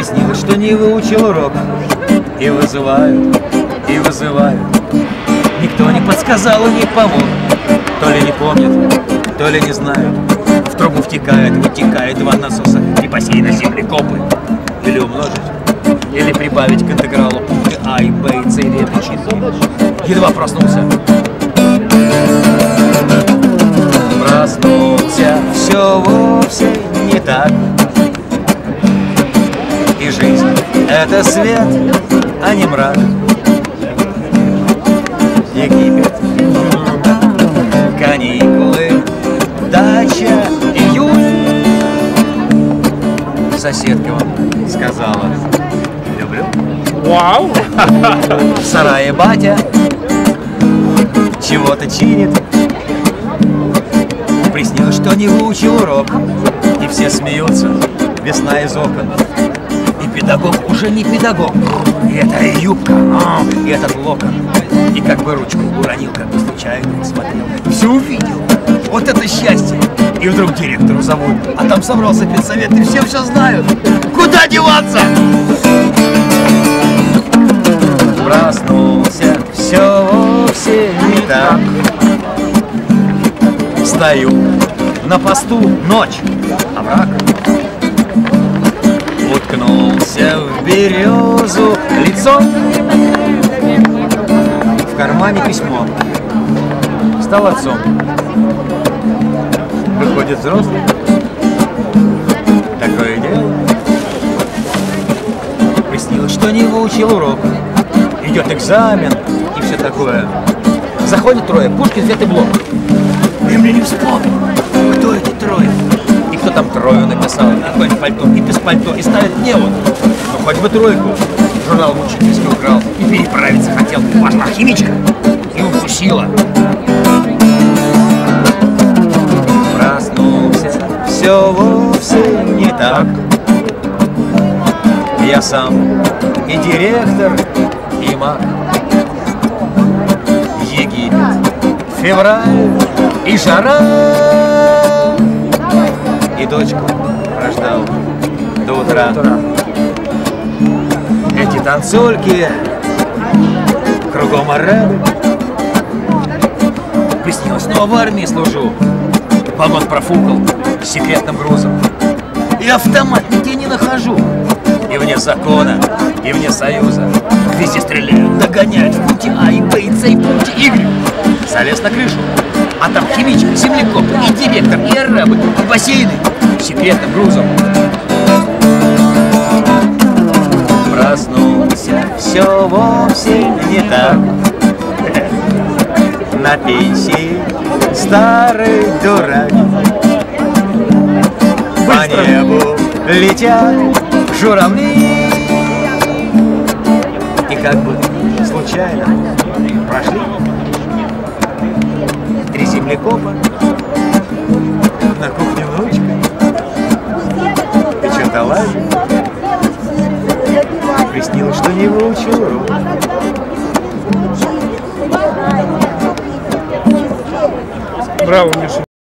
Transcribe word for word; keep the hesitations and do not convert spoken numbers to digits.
Приснилось, что не выучил урок. И вызывают, и вызывают. Никто не подсказал и не помог. То ли не помнят, то ли не знают. В трубу втекает, вытекает два насоса. И бассейна землекопы. Или умножить, или прибавить к интегралу пункты А и Б и С и Д причины. Едва проснулся. Проснулся, все вовсе не так. И жизнь — это свет, а не мрак. Египет, каникулы, дача, июль. Соседка вам сказала: люблю. Вау! В сарае батя чего-то чинит. Приснилось, что не выучил урок. И все смеются, весна из окон. И педагог уже не педагог. И эта юбка, а, и этот локон. И как бы ручку уронил, как бы случайно посмотрел. Все увидел. Вот это счастье. И вдруг директору зовут. А там собрался педсовет, и все все знают. Куда деваться? Проснулся, все вовсе не так. Стою на посту, ночь, овраг. Уткнулся в березу лицом. В кармане письмо. Стал отцом. Выходит взрослый. Такое дело. Приснилось, что не выучил урок. Идет экзамен и все такое. Заходит трое, Пушкин, Свет и Блок. И мне не вспомнил, кто эти трое. И кто там трою написал, на какое-нибудь пальто, и без пальто, и ставит мне вот. Ну хоть бы тройку. Журнал в учительский украл и переправиться хотел. Пошла химичка и укусила. Проснулся, все вовсе не так. Я сам и директор, и маг. Египет, февраль и жара. И дочку рождал до утра. Эти танцульки, кругом арабы. Приснилось, снова в армии служу. Вагон профукал с секретным грузом. И автомат нигде не нахожу. И вне закона, и вне союза. Везде стреляют, догоняют в пункте А и Б и С и в пункте Y. Залез на крышу, а там химичка, землекоп, и директор, и арабы, и бассейны с секретным грузом. Проснулся, все вовсе не так. На пенсии старый дурак. По небу летят журавли. И как бы случайно прошли три землекопа на кухне внучка. Ты что-то ладишь? Приснилось, что не выучил урок. Браво, Миша.